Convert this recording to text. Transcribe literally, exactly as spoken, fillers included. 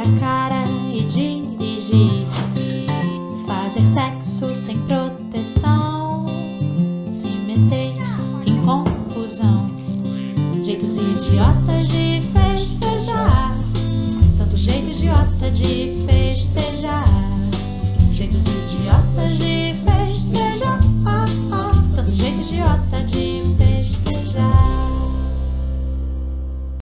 cara e dirigir, fazer sexo sem proteção, se meter em confusão, jeitos idiotas de festejar, tanto jeito idiota de festejar, jeitos idiotas de